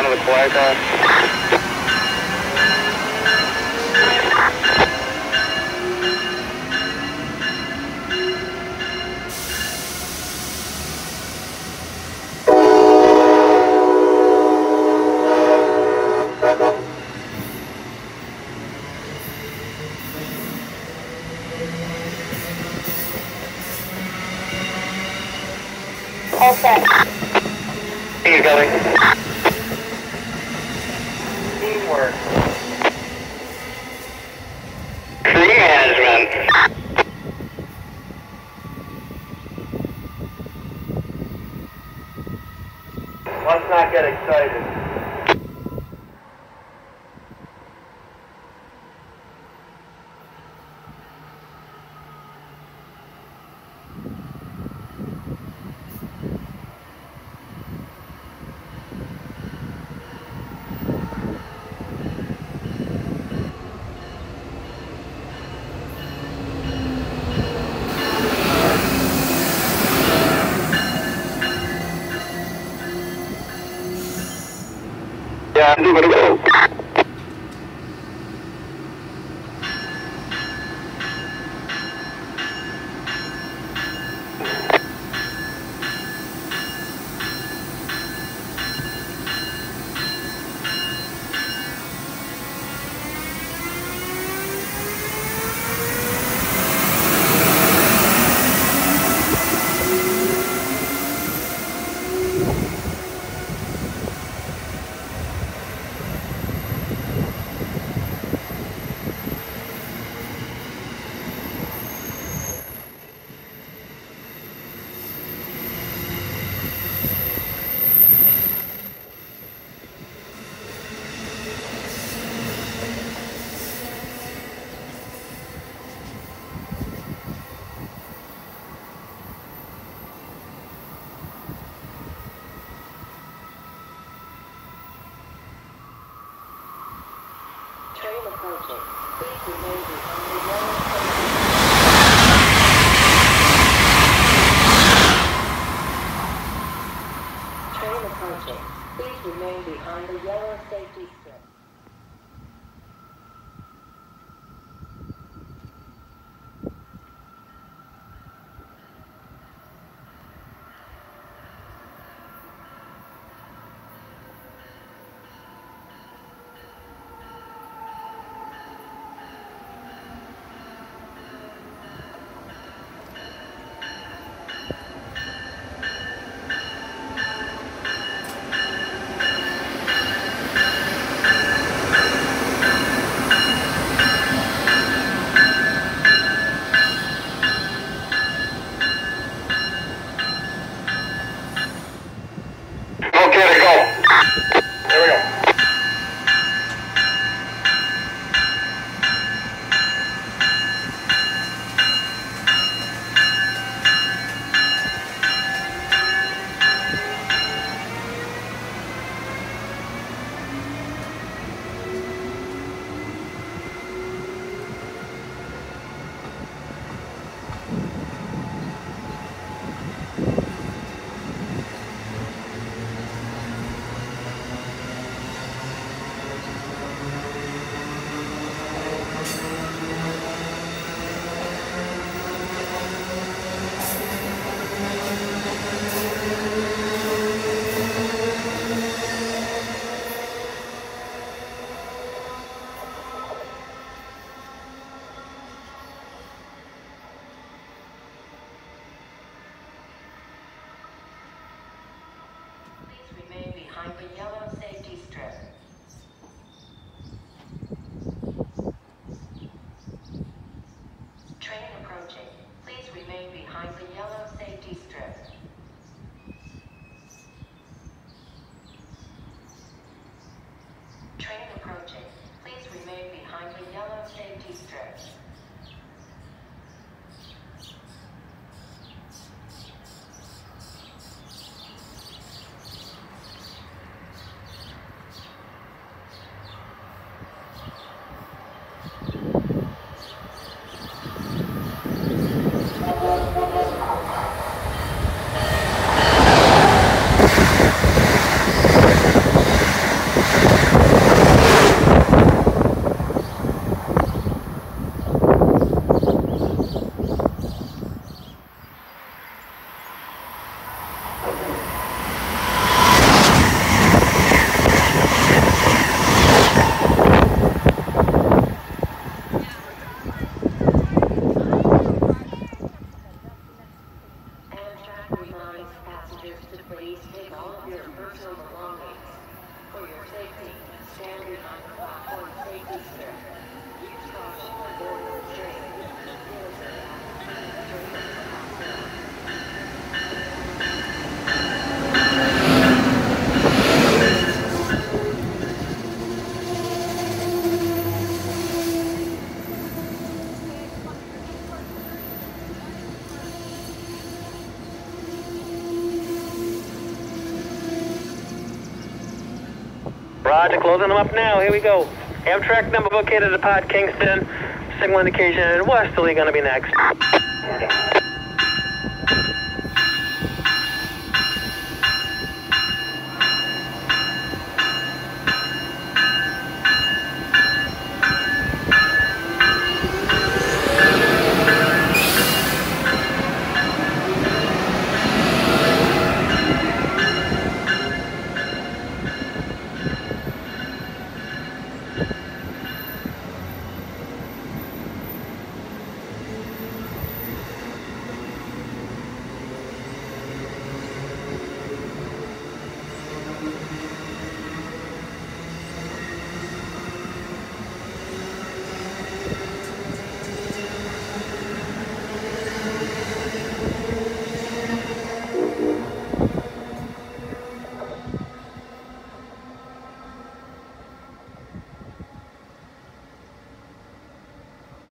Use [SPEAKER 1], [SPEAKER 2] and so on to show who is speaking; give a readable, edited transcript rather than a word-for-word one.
[SPEAKER 1] front of the quiet car.
[SPEAKER 2] All set.
[SPEAKER 1] He's going.
[SPEAKER 3] Teamwork.
[SPEAKER 1] Crew management.
[SPEAKER 3] Let's not get excited.
[SPEAKER 1] Yeah, I'm gonna go.
[SPEAKER 4] Train approaching. Please remain behind the yellow safety. Train approaching. Please remain behind the yellow safety strip.
[SPEAKER 1] Okay, go. There we go.
[SPEAKER 4] Please remain behind the yellow safety strip. Train approaching. Please remain behind the yellow safety strip. Train approaching. Please remain behind the yellow safety strip.
[SPEAKER 5] Roger, closing them up now. Here we go. Amtrak number located at Kingston. Signal indication westerly going to be next.